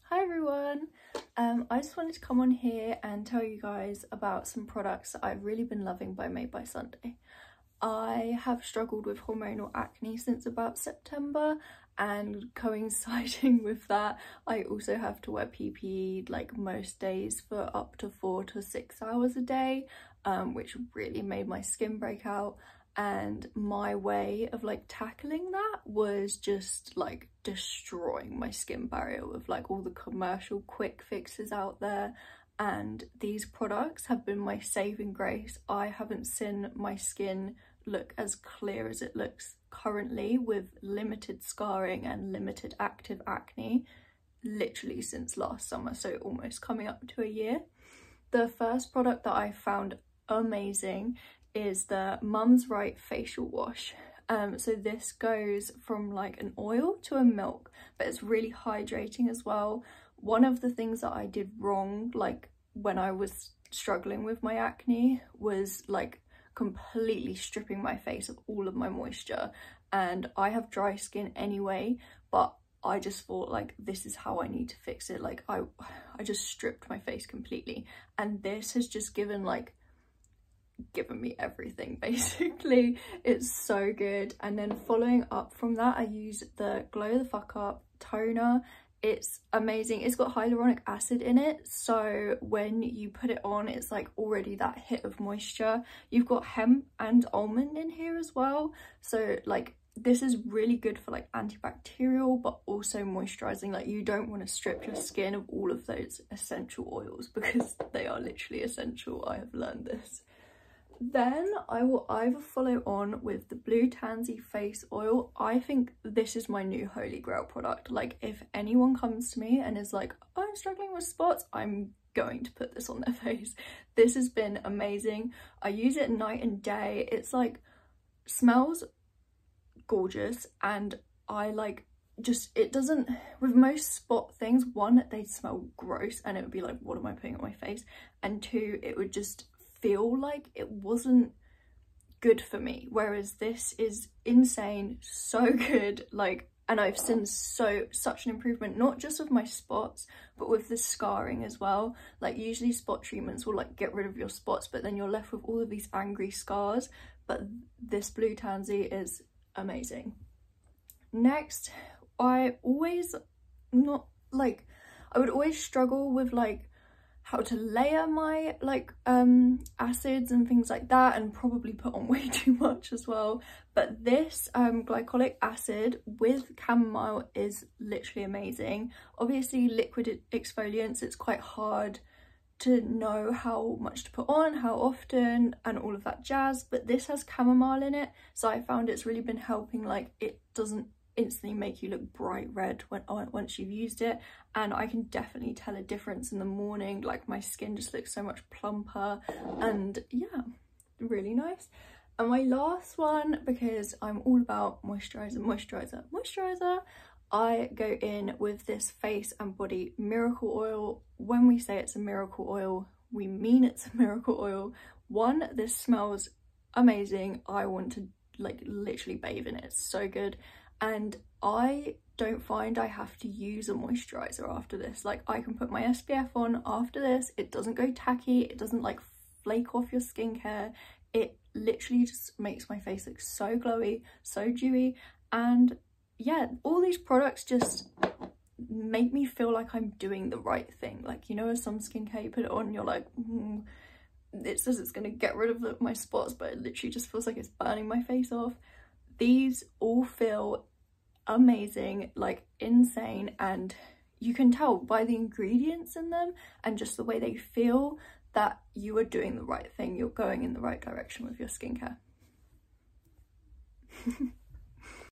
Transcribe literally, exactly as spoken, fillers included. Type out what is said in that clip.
Hi everyone, um, I just wanted to come on here and tell you guys about some products that I've really been loving by Made by Sunday. I have struggled with hormonal acne since about September, and coinciding with that I also have to wear P P E like most days for up to four to six hours a day, um, which really made my skin break out. And my way of like tackling that was just like destroying my skin barrier with like all the commercial quick fixes out there, and these products have been my saving grace. I haven't seen my skin look as clear as it looks currently with limited scarring and limited active acne literally since last summer, so almost coming up to a year. The first product that I found amazing is the Mum's Right facial wash. Um, so this goes from like an oil to a milk, but it's really hydrating as well. One of the things that I did wrong, like when I was struggling with my acne, was like completely stripping my face of all of my moisture. And I have dry skin anyway, but I just thought like this is how I need to fix it. Like I, I just stripped my face completely, and this has just given like given me everything basically. It's so good. And then following up from that, I use the Glow the Fuck Up toner. It's amazing. It's got hyaluronic acid in it, so when you put it on it's like already that hit of moisture. You've got hemp and almond in here as well, so like this is really good for like antibacterial but also moisturizing. Like you don't want to strip your skin of all of those essential oils because they are literally essential. I have learned this. Then I will either follow on with the Blue Tansy face oil. I think this is my new holy grail product. Like if anyone comes to me and is like, oh, I'm struggling with spots, I'm going to put this on their face. This has been amazing. I use it night and day. It's like smells gorgeous, and I like just, it doesn't, with most spot things, one, they smell gross and it would be like, what am I putting on my face? And two, it would just feel like it wasn't good for me, whereas this is insane, so good. Like, and I've seen so such an improvement, not just with my spots but with the scarring as well. Like usually spot treatments will like get rid of your spots, but then you're left with all of these angry scars, but this Blue Tansy is amazing. Next, I always not like I would always struggle with like how to layer my like um acids and things like that, and probably put on way too much as well. But this um glycolic acid with chamomile is literally amazing. Obviously liquid exfoliants, it's quite hard to know how much to put on, how often, and all of that jazz, but this has chamomile in it, so I found it's really been helping. Like it doesn't instantly make you look bright red when once you've used it, and I can definitely tell a difference in the morning. Like my skin just looks so much plumper, and yeah, really nice. And my last one, because I'm all about moisturizer moisturizer moisturizer I go in with this Face and Body Miracle Oil. When we say it's a miracle oil, we mean it's a miracle oil. One, this smells amazing. I want to like literally bathe in it. It's so good. And I don't find I have to use a moisturizer after this. Like I can put my S P F on after this. It doesn't go tacky. It doesn't like flake off your skincare. It literally just makes my face look so glowy, so dewy. And yeah, all these products just make me feel like I'm doing the right thing. Like, you know, as some skincare, you put it on and you're like, mm, it says it's going to get rid of the, my spots, but it literally just feels like it's burning my face off. These all feel amazing, like insane, and you can tell by the ingredients in them and just the way they feel that you are doing the right thing. You're going in the right direction with your skincare.